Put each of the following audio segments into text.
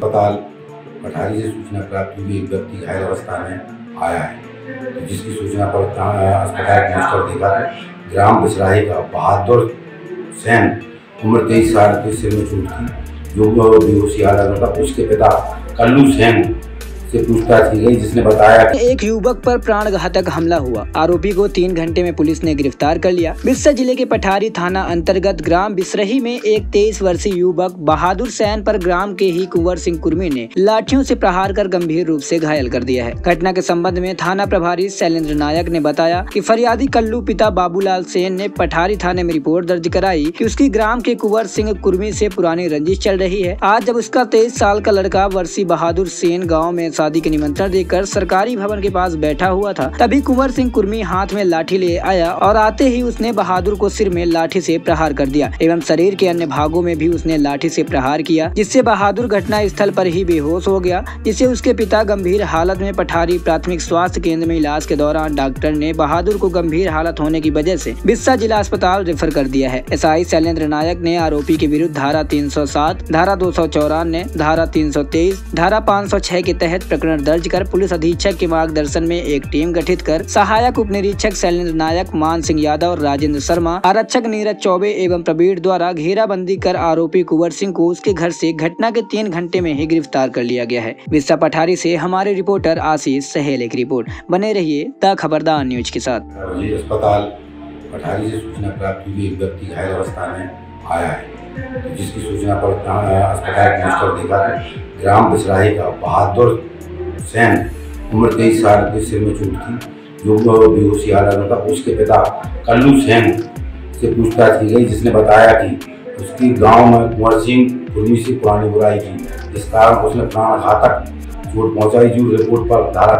अस्पताल पठारी से सूचना प्राप्त हुई एक व्यक्ति घायल अवस्था में आया है, तो जिसकी सूचना पर अस्पताल पहुंचकर देखा तो ग्राम बिसराही का बहादुर सैन उम्र 23 साल के सिर में चोट थी, जो बेहोशी हालत में था। उसके पिता कल्लू सैन से पूछताछ की गई, जिसने बताया कि एक युवक पर प्राणघातक हमला हुआ। आरोपी को 3 घंटे में पुलिस ने गिरफ्तार कर लिया। बिस्सा जिले के पठारी थाना अंतर्गत ग्राम बिसरही में एक 23 वर्षीय युवक बहादुर सैन पर ग्राम के ही कुंवर सिंह कुर्मी ने लाठियों से प्रहार कर गंभीर रूप से घायल कर दिया है। घटना के संबंध में थाना प्रभारी शैलेंद्र नायक ने बताया कि फरियादी कल्लू पिता बाबूलाल सेन ने पठारी थाने में रिपोर्ट दर्ज कराई कि उसकी ग्राम के कुंवर सिंह कुर्मी से पुरानी रंजिश चल रही है। आज जब उसका 23 साल का लड़का वर्षी बहादुर सेन गाँव में शादी के निमंत्रण देकर सरकारी भवन के पास बैठा हुआ था, तभी कुंवर सिंह कुर्मी हाथ में लाठी ले आया और आते ही उसने बहादुर को सिर में लाठी से प्रहार कर दिया एवं शरीर के अन्य भागों में भी उसने लाठी से प्रहार किया, जिससे बहादुर घटना स्थल पर ही बेहोश हो गया। जिससे उसके पिता गंभीर हालत में पठारी प्राथमिक स्वास्थ्य केंद्र में इलाज के दौरान डॉक्टर ने बहादुर को गंभीर हालत होने की वजह से बिस्सा जिला अस्पताल रेफर कर दिया है। एसआई शैलेंद्र नायक ने आरोपी के विरुद्ध धारा 307, धारा 294, धारा 323, धारा 506 के तहत प्रकरण दर्ज कर पुलिस अधीक्षक के मार्गदर्शन में एक टीम गठित कर सहायक उप निरीक्षक शैलेंद्र नायक, मान सिंह यादव, राजेंद्र शर्मा, आरक्षक नीरज चौबे एवं प्रवीण द्वारा घेराबंदी कर आरोपी कुंवर सिंह को उसके घर से घटना के 3 घंटे में ही गिरफ्तार कर लिया गया है। बिस्सा पठारी से हमारे रिपोर्टर आशीष सहेल एक रिपोर्ट। बने रहिए द खबरदार न्यूज के साथ। अस्पताल पठारी से सूचना प्राप्त हुई एक व्यक्ति घायल अवस्था में आया है, तो जिसकी सूचना पर अस्पताल पहुंचकर देखा तो ग्राम बिसराही का बहादुर सैन उम्र 23 साल के सिर में चोट थी, जो बेहोशी हालत में था। उसके पिता कल्लू सैन से पूछताछ की गई, जिसने बताया कि उसकी गांव में कुंवर सिंह कुर्मी से पुरानी बुराई थी, इस कारण उसने प्राणघातक चोट पहुंचाई, जो रिपोर्ट पर धारा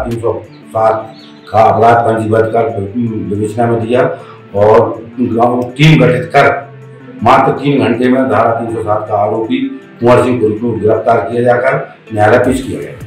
307 का अपराध पंजीबद्ध कर विवेचना में दिया और टीम गठित कर मात्र 3 घंटे में धारा 307 का आरोपी कुंवर सिंह कुर्मी को गिरफ्तार किया जाकर न्यायालय पेश किया गया।